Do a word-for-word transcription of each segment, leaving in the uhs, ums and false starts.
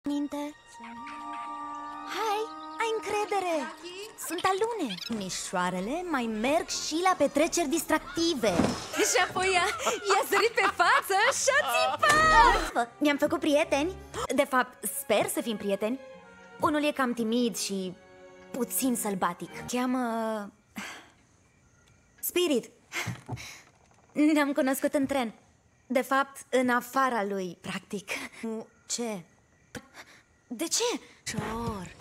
Minte. Hai, ai încredere. Sunt alune. Mișoarele mai merg și la petreceri distractive. Și apoi ea i-a sărit pe față și-a țipat. Mi-am făcut prieteni. De fapt, sper să fim prieteni. Unul e cam timid și puțin sălbatic. Cheamă... Spirit. Ne-am cunoscut în tren. De fapt, în afara lui, practic. Ce? De ce? Cior.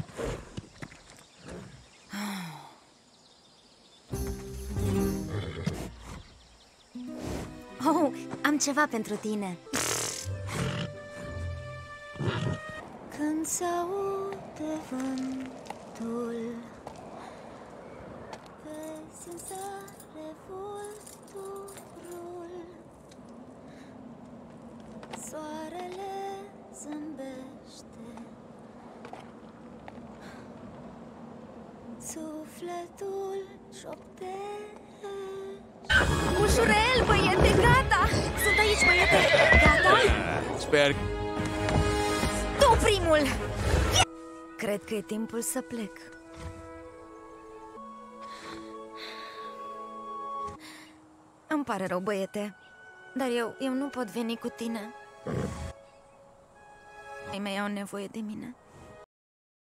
Oh, am ceva pentru tine. Când s-aude vântul, vezi în sare vulturul, soarele zâmbește, sufletul șoptește. Ușurel, băiete, gata! Sunt aici, băiete! Gata? Sper. Tu primul! Cred că e timpul să plec. Îmi pare rău, băiete, dar eu, eu nu pot veni cu tine. Ei mei au nevoie de mine.